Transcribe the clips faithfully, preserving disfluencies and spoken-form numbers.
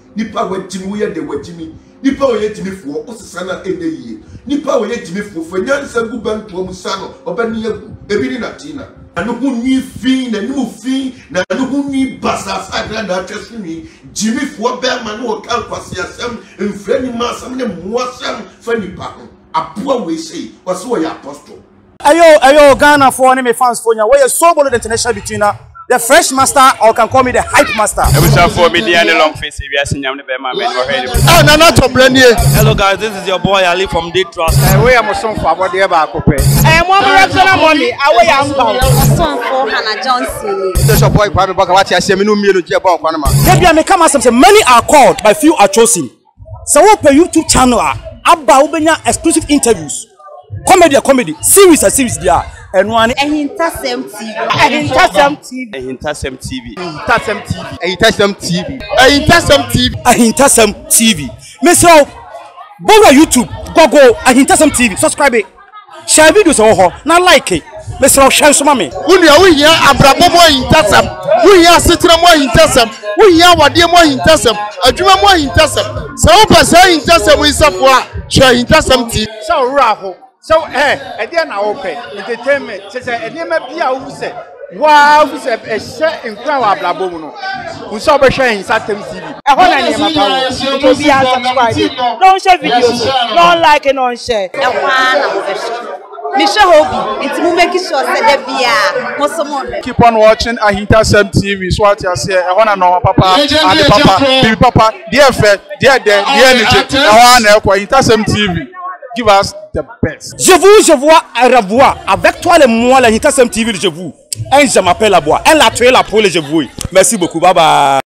nipa wetimi ye de wetimi nipa wo yetimi fo osesana eneyi nipa wo yetimi fo fo nyansa gu banto mu sano obani yagu ebi ni Natina anu hu ni fin na nu fin na anu hu ni basasa agradaa twesumi jimi fo be ma no kan kwase asem mfrani ma asem ne muasem fa nipa ho aboa we sei wase wo ya apostle ayo ayo Ghana for any fans for nya we so bolo international between the fresh master, or can call me the hype master. For me, the long face. We are seeing Maame. Ah, Nana to Brenier. Hello guys, this is your boy Ali from Deep Trust. We are some for what they are Kofi. I am one regular money. I am bound. Song for Hannah Johnson. There's a boy Kwame Bakawati. I say me no me no jeba Kwanama. Maybe I may come as say many are called, but few are chosen. So what per YouTube channel? Abba ubenya exclusive interviews, comedy, comedy, series, a series there. And one Ahintasem T V. Ahintasem T V. Ahintasem T V. Ahintasem T V. Ahintasem T V. Ahintasem T V. Ahintasem T V. Mister Boga YouTube, go go Ahintasem T V. Subscribe it. Share videos oh now like it. Mister Share some me. Uni we here abrabo mo Ahintasem. We here sitira mo Ahintasem. We here wade mo Ahintasem. Adwuma mo Ahintasem. So wo pese Ahintasem we safo a share Ahintasem T V. So ra ho. So eh e dey na open entertainment say say e dey ma bia wo say wow wo say e share nkwa wa ablabo mu no wo so be share Ahintasem T V e ho na ne ma pa wo to be subscribe Don't share videos, don't like and don't share. E ho na wo be share. Me share hobby. It's mu make sure say dey bia mo so mo. Keep on watching Ahintasem T V. So what you say e ho na no papa and the papa baby papa dey fe dey there dey energy e ho na e kwa Ahintasem T V. Give us the best. Je vous, je vois, à revoir. Avec toi, le moi, l'Ahintasem T V, je vous. Et je m'appelle la bois. Elle a tué la poule, je vous. Merci beaucoup. Bye bye.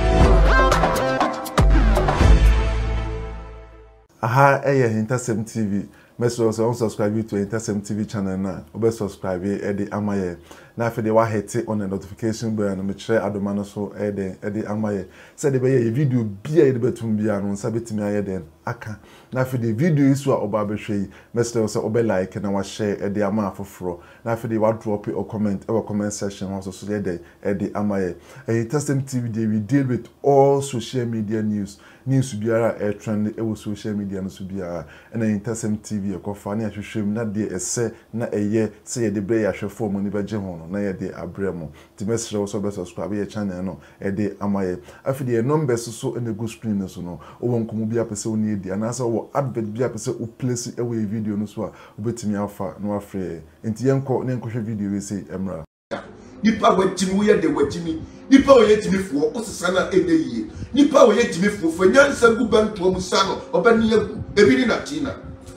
Aha, eh, Ahintasem T V. Merci also subscribe to Ahintasem T V channel now. Obe subscribe e de amaye. Na fe de wa hit on the notification bell na me share ADOM no so e de e de amaye. Say de be ye video bia e de betum bia no nsa betimi aye den aka. Na fe de video isu a oba be hwe yi. Merci also obe like na wa share e de ama afoforo. Na fe de wa drop or comment e comment section also so de e de amaye. Ahintasem T V dey we deal with all social media news. News biara e trend e wo social media no so biara. And Ahintasem T V ekofa na hwehwem na de ese na eye se ye de bre ya hwefo mo ni beje ho no na ye de abremo ti mesre wo so be subscribe ye channel no e de amaye afide ye numbers so e go screen so no o won komu bia pese oni edi anasa wo advert bia pese o place e we video no so a obetimi afa no afre enti yenko ne enkohwe video we say emra nipa wetimi wo ye de wetimi nipa wo yetimi fo osesana eneyi nipa wo yetimi fo fo nyansa gu banto mu sano obani yagu ebi ni Natina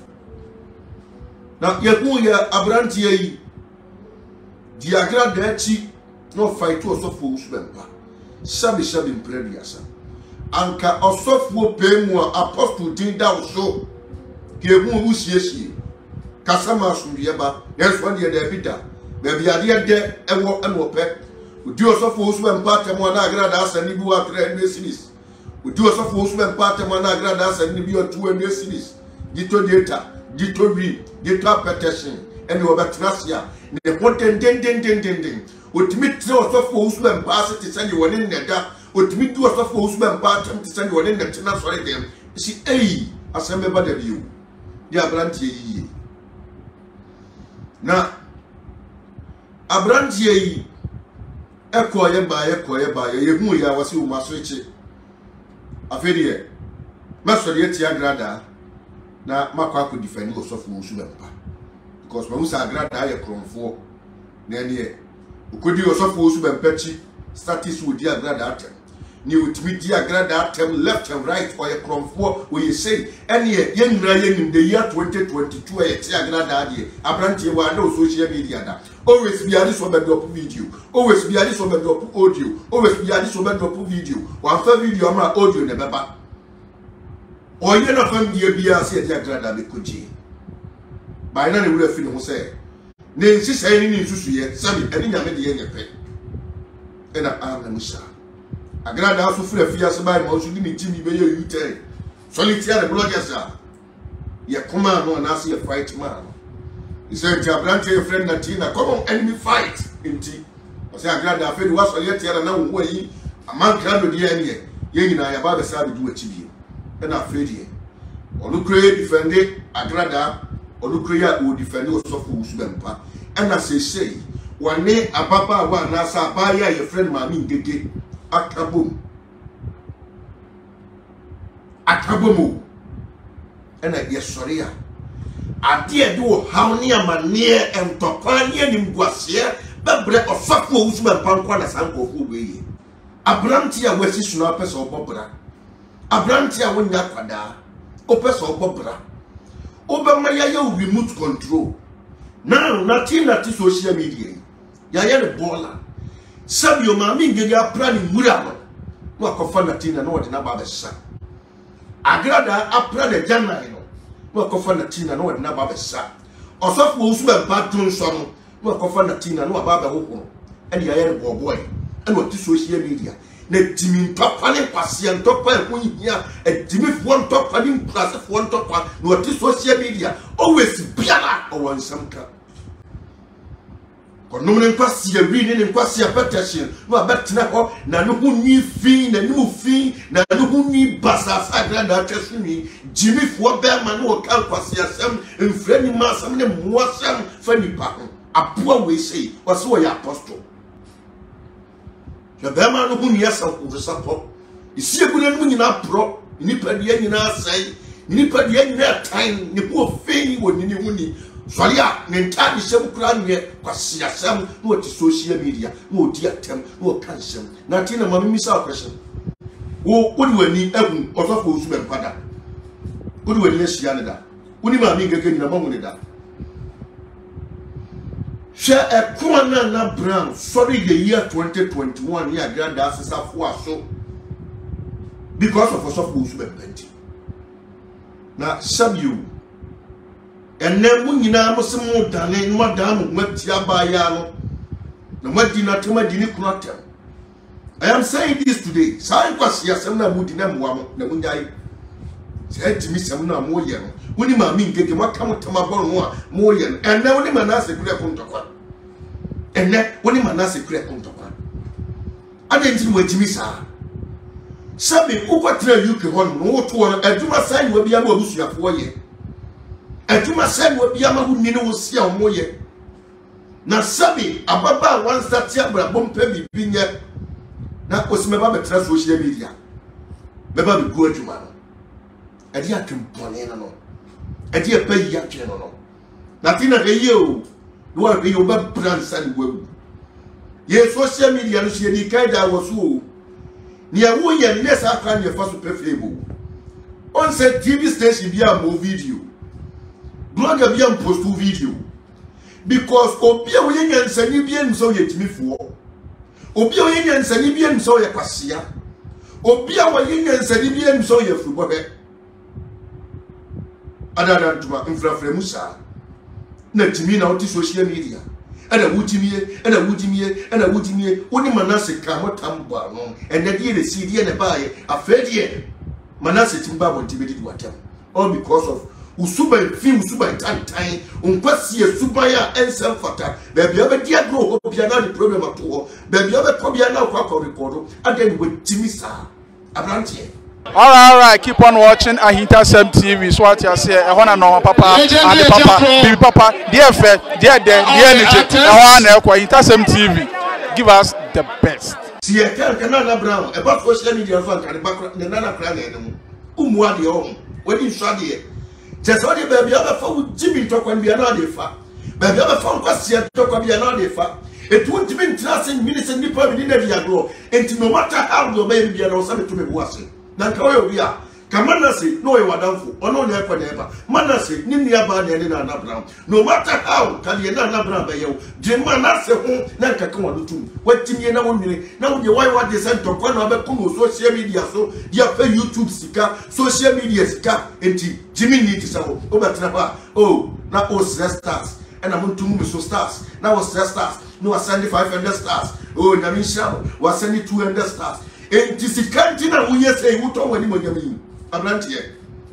na yagu ya abrantie yi di agradaa chi no fight osofo OWUSU bempah shabi shabi mprediasa anka osofo pemu apostle din da so ke mu OWUSiesie kasama asumdie ba yeso de da bida baby ade de ewo enwo pe odi osofo OWUSU bempah temo na agradaa asani bi wa three hundred series odi osofo OWUSU bempah temo na agradaa asani bi wa two hundred series dito data dito wi dito petition ene obetrasia ne hoten den den den den den otimi tre osofo OWUSU bempah se tisani woni nneda otimi du osofo OWUSU bempah tem tisani woni nnetina sori dem si ei asembe ba da biu di abrantie yi na abrantie yi ekoye ba ekoye ba ye hu ya wasi o maso echi afedie masori eti agradaa na makwa ko defend osofo OWUSU bempah because when we say agradaa ye kromfo na ene ukodi osofo OWUSU bempah chi status with the agradaa tem ni utimi di agradaa tem left and right or ye kromfo we say ene ye nwura ye nim the year twenty twenty-two ye ti agradaa de abrantie wa na social media da always be adi so be drop video always be adi so be drop audio always be adi so be drop video one fa video amra audio ne beba oye na fam die bia se di agradaa be koji by na ne wura fi ne ho say ne nsi sai ni nsusu ye sabi eni nyame de ye nyepe ena am na musa agradaa so fura fi ase by mo so di ni timi be ye u ten solitaire bloggers a ye kuma no na se ye fight man he said abrante your friend Natina come on enemy fight inti o say agradaa fe di wa solitaire na wo yi aman krado de ye yen na ya ba be sa be du achi bi na afedi onu kure defend agradaa onu kure ya o defend osofo owusu bempah na say say wane ababa wa na sa abaya ye friend Maame Ngege akabom akabomo ena ye sori a ade e do haw ne amane entokwa ne nimguase bebre osofo owusu bempah nkwa na sankofo weye abranti a wasi sunu apesa obobra abranti a wonya kwada opesa obobra obama ya ya remote control now Natina ti social media ya ya the baller sabio Maame Ngege apra ni mura no no akofa Natina no wode na ba be sa agradaa apra de janai no no akofa Natina no wode na ba be sa osofo owusu bempah tun so no no akofa Natina no ba be hoho ene ya ya the boy and what social media na timi ntokwa ne kwase ntokwa e hunyia Agyimifoo ntokwa ne mprasefo ntokwa na what social media always biala o nsamka kono ne kwase awi ne kwase apeteshin no abetena ho na no hunyi fi na nimu fi na no hunyi basasa agradaa twesuni Agyimifoo be ma no kan kwase asem mfrani masam ne muasam fani pa ho aboa we sei wase wo ya apostle the bema no hunya sa ko support isi eguna no nyina pro ni padua nyina sai ni padua nyina time ni ko fei woni ni huni soria ne ntadi sem kura nwe kwase asem no ti social media no odi atem no kansem Natina Maame misa question wo woni wani egun osofo owusu bempah da woni wani ehia ne da woni Maame Ngege nyina mamune da she a corner na brown sorry the year twenty twenty-one ya agradaa sisa fo aso because of osofo owusu bempah na sabio enne mu nyina mo se mo dane no madam matia ba ya no na madina tema dini kunatem I am saying this today sai kwase asem na mu dina mo am na mu nyai sai timi sem na mo ye no woni Maame Ngege maka mo tema boro ho a mo ye no enne woni Manasseh kure kontokwa enne woni Manasseh kure kontokwa adenti mo timi sa sabi ukwatra U K hon no to no aduma sai no bia no abusuafo ye aduma sai no bia ma hu ni no sia omo ye na sabi ababa wan start ya bra bompa bibi nye na osimeba betra social media beba bi go aduma no adi atempone no no adi epa yi atwe no no Natina ye o do a ye oba brand san wawu ye social media no she ni kai da wosu ni a wo ye ne sa kan ye fa so perfebo on se T V station bi a mo video blogger bi am post video because obi a wo ye nyansani bi en so ye Agyimifoo obi a wo ye nyansani bi en so ye kwasea obi a wo ye nyansani bi en so ye fubobe adada ntuma infrafre musa na timi na oti social media ana wutimie ana wutimie ana wutimie woni Manasseh ka motambo ano ende die le sidie ne bae afedie Manasseh timba bontibedi watam all because of usuba fi usuba tantan unkwasi esuba ya ensel fata baby abedi agro obia na the problem ato baby abekobia na kwa record aden wetimisa abrantie. All right, all right, keep on watching Ahintasem T V. So what you say? I want to know papa, and the papa, baby papa, dear friend, dear dear, dear energy. I want to know Ahintasem T V. Give us the best. See, I can't Nana Brown about social media fan and back the Nana Clan. Umwadi home. When you saw the just what the baby other found Jimmy talk when we are not the fa. Baby other found question talk when we are not the fa. It won't even trust in minutes and people within the diagro. And no matter how your baby are something to me was it. Nankawe bia Manasseh no e wadamfo ono na ekwa neba Manasseh ni nia ba de na na Brown no matter how ka de na na Brown be yew je Manasseh ho na nkaka wonu tum watimie na wonwini na wo de why what de sent to kwa na be ko social media so dia fa YouTube sika social media sika enti Jimmy need to say o betena ba oh na o stars and I'm to move so stars na was stars no send five hundred stars oh na min sha was send two hundred stars. And this is cantina who yes say who told when you Abrantier.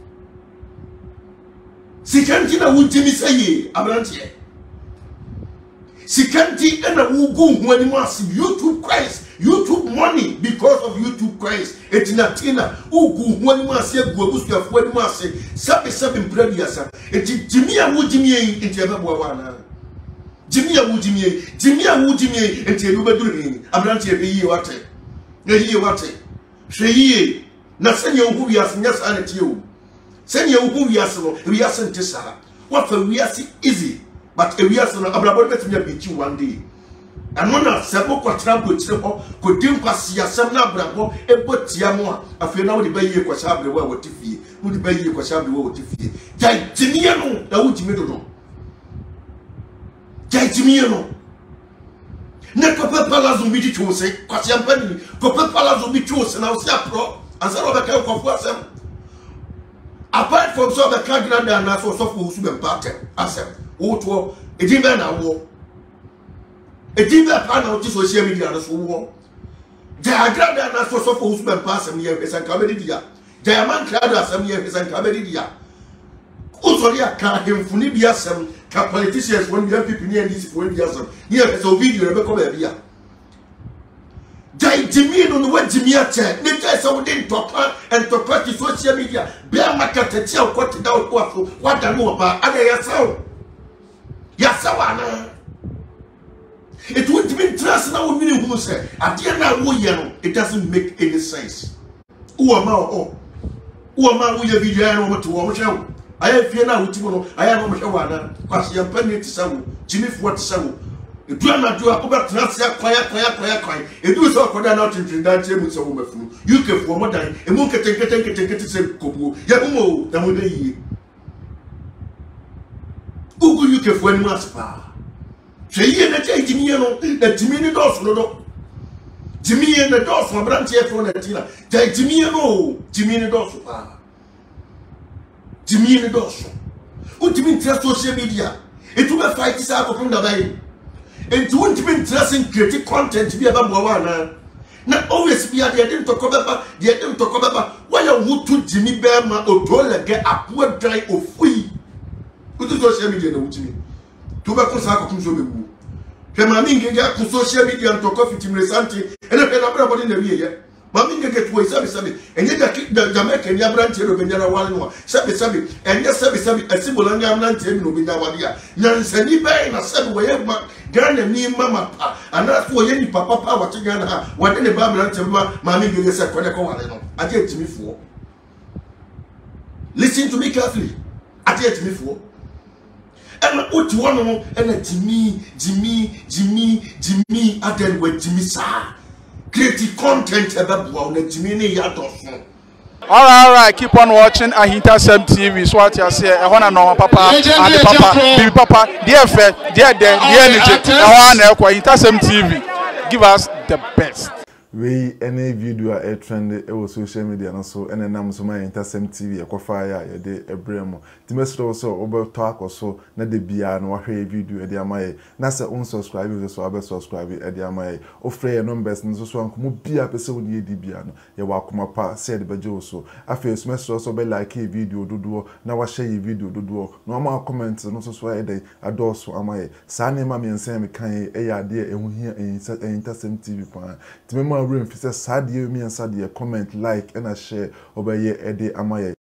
Sikantina who Jimmy say Abrantier. Sikanti and a woo go when you must YouTube Christ YouTube money because of YouTube coins. It's Natina. Ugu one must say go boost your one must say seven seven previous. It's Jimmy and Jimmy into Evawana. Jimmy and Jimmy, Jimmy and Jimmy into Uber. I'm not here. Ye what? Ye what? She na send you who we are yes and you. Send you who we are so we are sent to Sarah. What for we are easy, but we are so about to beat you one day. And one of several quatrain could could dim pass ya some bravo, a put Tiamoa. I feel now the bay you was have the world to fee, would the bay you was have the world to fee. Jai Jimiano, the ultimate. Jai Jimiano. Necopa Palazzo be chosen, Quasiam Penny, Copa Palazzo be chosen, I'll say pro, and some of the camp of Wasam. Apart from some of the Cagranda and also soft who's been parted, Assam, Oto, a Dimana war. A deeper panel to social media as war. The agradaa and so for who's been passing here is a cabadia. The man clad as some years and cabadia. Usoria can him Funibia some politicians when we have people near this point. Here is a video Rebecca Bia. Jai Jimmy on the way Jimmy at check. Nature so didn't talk and to practice social media. Bear market to tell what it out what I know about other yourself. Yasawana. It wouldn't be trust now with me who say, at the end of it doesn't make any sense. Who am I? Oh, who am I? We have video to our show. I have fear now with you. I am on Shawana, because you are penny to some Jimmy for what so. If you are not doing about Transia, quiet, quiet, quiet, quiet, if you saw for that out in that table with some woman, you can for more than a moon can take it, take it, take it, say, Kobu, Yamu, than with the Ugu, you can for any master. She and the Jimmy and Jimmy Doss, no. Jimmy and the Doss from Branchia from Natina. Jimmy and oh, Jimmy and the Doss. Jimmy and the Doss. What do you mean, trust social media? It will be fight this out from the bay. And to want to be interesting creative content to be about Moana. Not always be at the end to come about the end to come about why you would to Jimmy Berma or Tola get a poor dry or free. What is social media? No, Jimmy. To be considered. Maame Ngege ku social media and to Kofi Cµršë and if na brabo na wiye Maame Ngege to sabi sabi enye da Jamaica ni abranche no benyara wale no sabi sabi enye sabi sabi asibola nga amnante mi no benya wale ya nyansani bai na sabi we ma Ghana ni mama pa ana so ye ni papa pa wa te Ghana ha wade ne ba amnante ma Maame Ngege se kone ko wale no Agyimifoo. Listen to me carefully. Agyimifoo. And what you want and Jimmy, Jimmy, Jimmy, Jimmy, and then with Jimmy Sa. Creative content about one Jimmy Yados. Alright, alright, keep on watching Ahintasem T V. So what you say, I want to know papa, and the papa, baby papa, dear fair, dear dear, dear energy, I want to Ahintasem T V. Give us the best. We any video a trend e wo social media no so ene nam so my Ahintasem T V e kwafaya ye de ebremo timesro so obeto akoso na de bia no wahwe video e de amaye na se unsubscribe so abe subscribe e de amaye o free numbers no so anko bia pese woni e di bia no ye wa akoma pa se de beje so afi timesro so be like video dodo na wa share video dodo no ama comment no so so e de adoso amaye sa ne ma me nsen me kan e ya de e hu hia Ahintasem T V pa timema room fi say sad you me and sad comment like and a share obeye ede amaye